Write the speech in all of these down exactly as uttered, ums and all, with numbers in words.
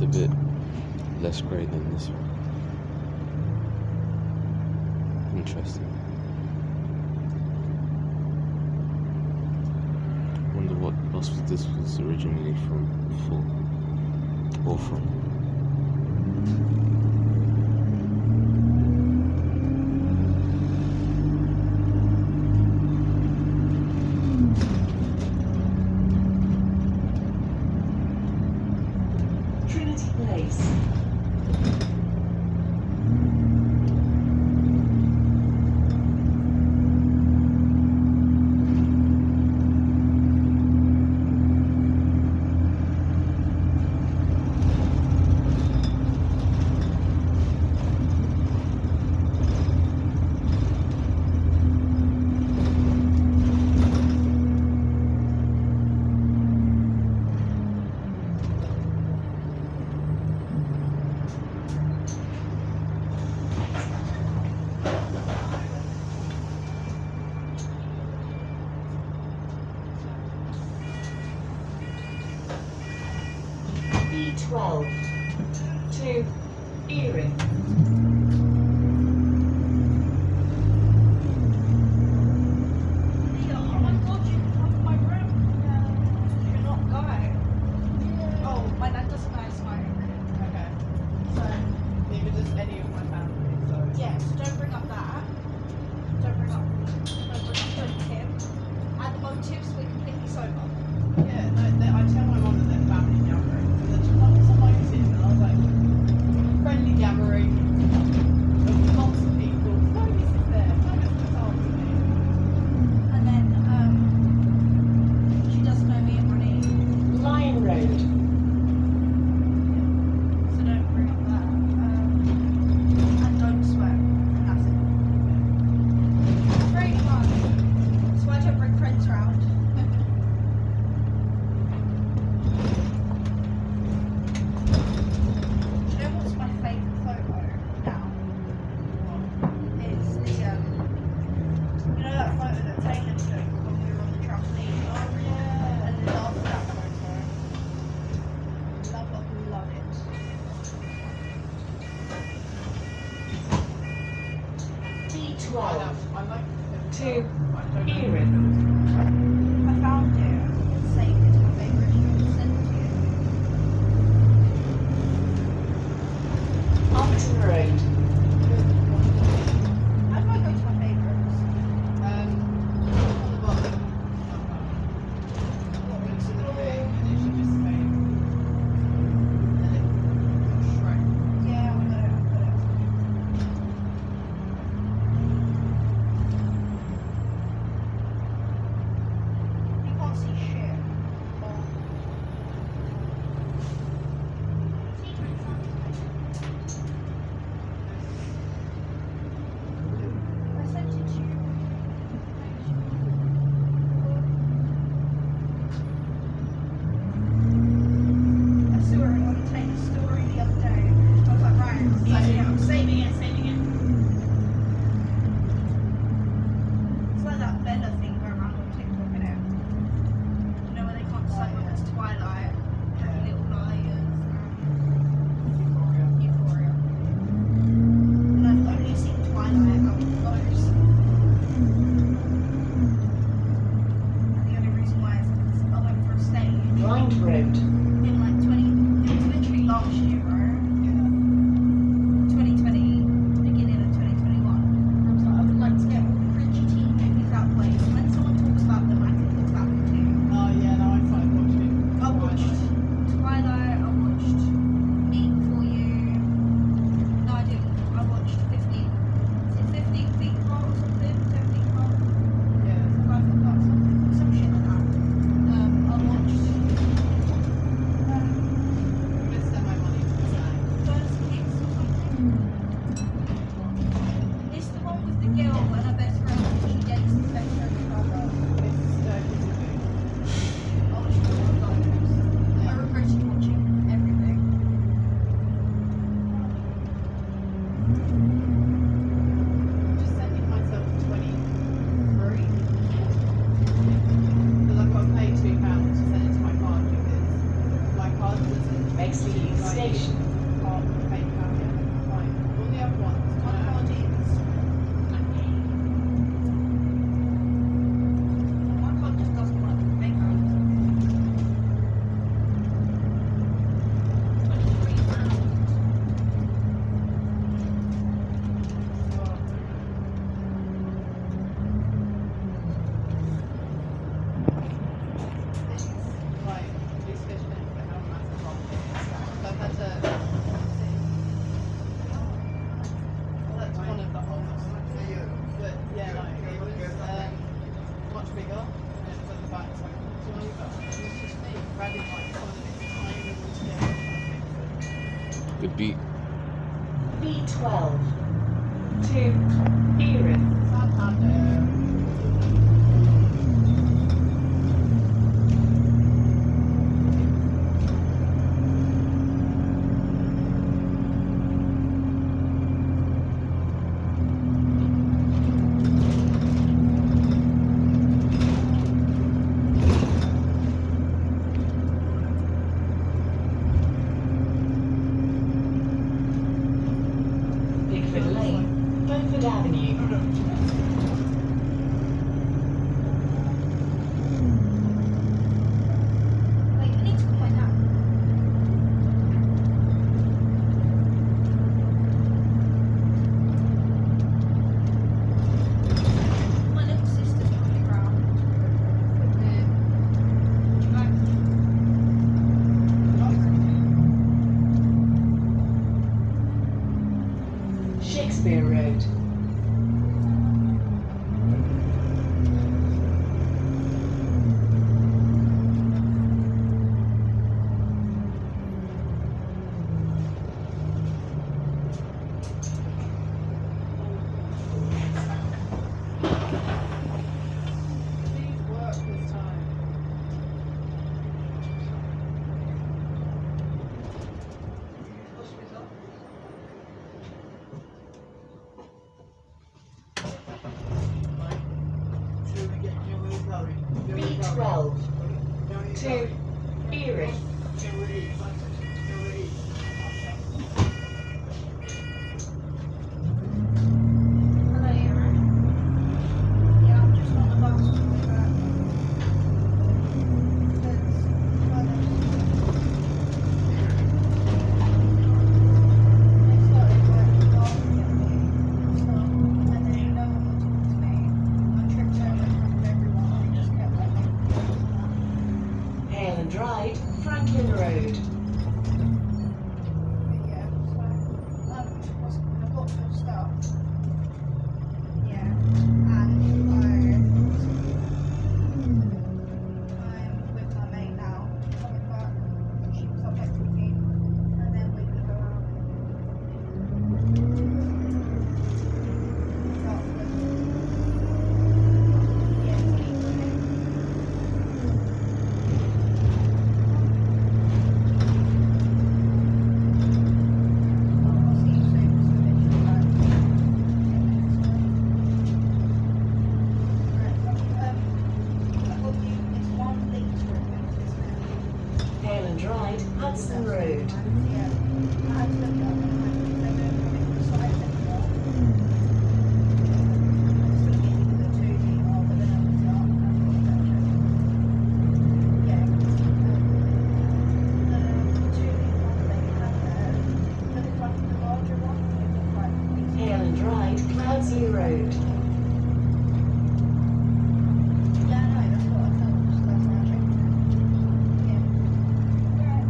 bit less grey than this one. Interesting. Wonder what hospital this was originally from before, or from. B twelve to Earring. twelve to Earring. I found it, saved it to my favourite, and sent it to you. Upton Road. How do I go to my favourites? Um, on the bottom. What looks a little bit, and it should just say, and then Shrek. Yeah, I got it, I got it. B. B twelve to Erith. Santander. Bigford Lane, Beaufort Avenue. Wait, I need to point out. My little sister's coming around. Shakespeare Road. Please work this time. What's the result? Should we get you where we're going? Where B we're going? twelve Where we're to going? Erith. Where we're eating? Where we're eating? Hello, Erin. Yeah, I'm just on the bus to go back. Because, well, they started working hard to get me and stuff, and then no one would talk to me. I tripped over in front of everyone, and they just kept like making jokes and that. Hale and Ride, Franklin Road. But yeah, so, um, what's, I've got full stuff. Yeah, and I, I'm with my mate now, coming back. She was up next with me, and then we're gonna go out. Dartford. Yeah, it's evening. I'll see you soon, so literally like ten minutes away. Right, um, I hope you, it's one litre of milk, isn't it? Hale and Ride, Hudson Road. Yeah, I had to look it up online because they don't come in the size anymore. I was looking for the two litre, but then I was like, I've got a better choice. Yeah, because um, the two litre one that they have there, but it's like the larger one, it looks like it's Hale and Ride, Cloudsley Road. yeah, no, that's what I thought, so that's why I checked it. Yeah. Yeah.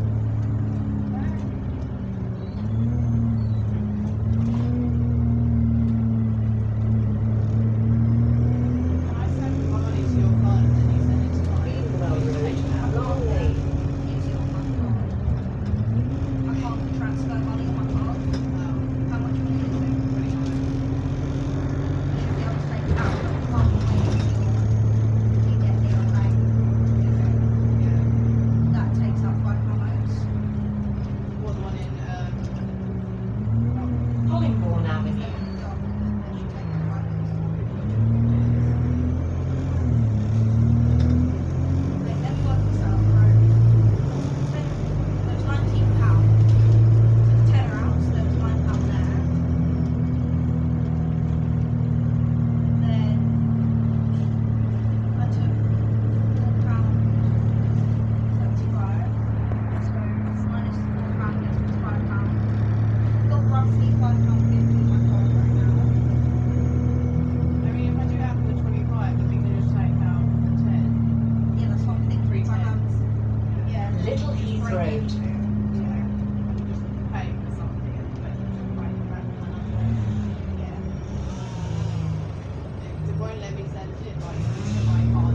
Can I send my money to your card and then you send it to mine? Greenwell Road, Long Lane. Use it on my card. I can't transfer money on my card. Um, How much money is it? twenty-nine. I should be able to take it out, but I can't wait until you get here and like, Yeah. that takes out five pounds. What, the one in, um, Hollingbourne Avenue. Then she takes it five pounds. Wait, let me work this out, right? There was nineteen pounds. So the tenner ounce, there was nine pounds there. Then I took four pound seventy-five. So minus four pound gets me five pound. I've got roughly five pound fifty in my card right now. I mean, if I do that for the twenty-five, then we can just take out the ten. Yeah, that's what I'm thinking. Three If I have, tens. yeah, Little Heath break Road. into, Yeah. yeah, I can just pay for something and then just pay it back when I'm there. yeah. It won't let me send it like to my card.